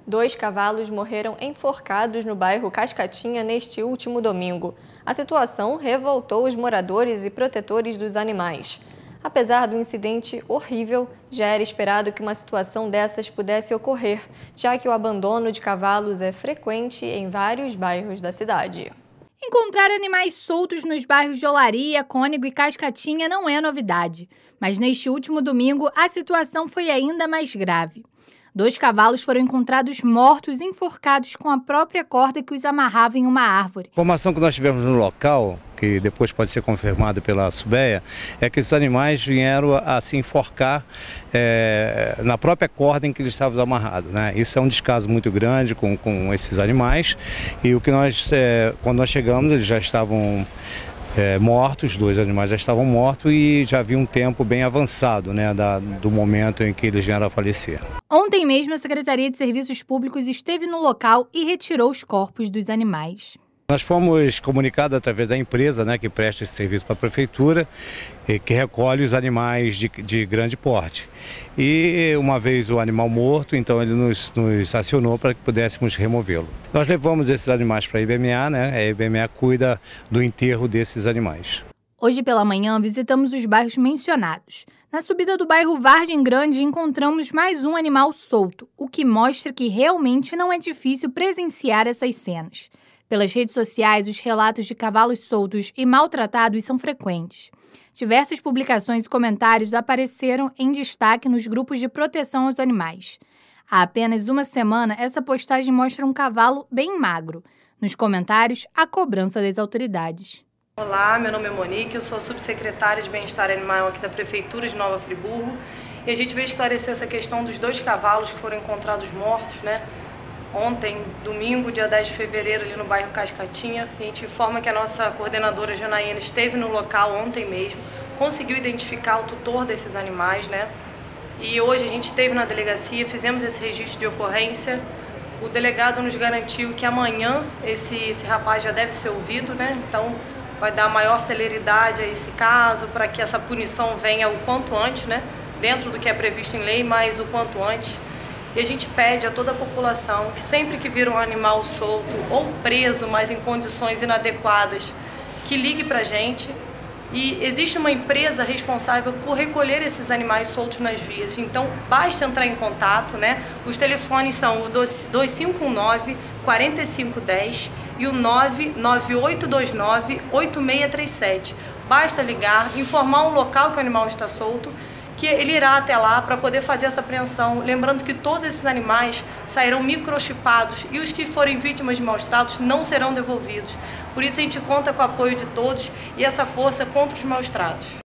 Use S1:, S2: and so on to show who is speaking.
S1: 2 cavalos morreram enforcados no bairro Cascatinha neste último domingo. A situação revoltou os moradores e protetores dos animais. Apesar do incidente horrível, já era esperado que uma situação dessas pudesse ocorrer, já que o abandono de cavalos é frequente em vários bairros da cidade.
S2: Encontrar animais soltos nos bairros de Olaria, Cônego e Cascatinha não é novidade. Mas neste último domingo, a situação foi ainda mais grave. 2 cavalos foram encontrados mortos, enforcados com a própria corda que os amarrava em uma árvore.
S3: A informação que nós tivemos no local, que depois pode ser confirmada pela SUBEA, é que esses animais vieram a se enforcar na própria corda em que eles estavam amarrados, né? Isso é um descaso muito grande com esses animais, e o que quando nós chegamos, eles já estavam mortos, os 2 animais já estavam mortos e já havia um tempo bem avançado, né, do momento em que eles vieram a falecer.
S2: Ontem mesmo, a Secretaria de Serviços Públicos esteve no local e retirou os corpos dos animais.
S3: Nós fomos comunicados através da empresa, né, que presta esse serviço para a prefeitura, que recolhe os animais de grande porte. E uma vez o animal morto, então ele nos acionou para que pudéssemos removê-lo. Nós levamos esses animais para a IBMA, né? A IBMA cuida do enterro desses animais.
S2: Hoje pela manhã visitamos os bairros mencionados. Na subida do bairro Vargem Grande encontramos mais um animal solto, o que mostra que realmente não é difícil presenciar essas cenas. Pelas redes sociais, os relatos de cavalos soltos e maltratados são frequentes. Diversas publicações e comentários apareceram em destaque nos grupos de proteção aos animais. Há apenas uma semana, essa postagem mostra um cavalo bem magro. Nos comentários, a cobrança das autoridades.
S4: Olá, meu nome é Monique, eu sou subsecretária de Bem-Estar Animal aqui da Prefeitura de Nova Friburgo. E a gente veio esclarecer essa questão dos 2 cavalos que foram encontrados mortos, né? Ontem, domingo, dia 10 de fevereiro, ali no bairro Cascatinha, a gente informa que a nossa coordenadora Janaína esteve no local ontem mesmo, conseguiu identificar o tutor desses animais, né? E hoje a gente esteve na delegacia, fizemos esse registro de ocorrência. O delegado nos garantiu que amanhã esse rapaz já deve ser ouvido, né? Então vai dar maior celeridade a esse caso, para que essa punição venha o quanto antes, né? Dentro do que é previsto em lei, mas o quanto antes. E a gente pede a toda a população que sempre que vir um animal solto ou preso, mas em condições inadequadas, que ligue para a gente. E existe uma empresa responsável por recolher esses animais soltos nas vias. Então, basta entrar em contato, né? Os telefones são o 2519-4510 e o 99829-8637. Basta ligar, informar o local que o animal está solto, que ele irá até lá para poder fazer essa apreensão. Lembrando que todos esses animais sairão microchipados e os que forem vítimas de maus-tratos não serão devolvidos. Por isso a gente conta com o apoio de todos e essa força contra os maus-tratos.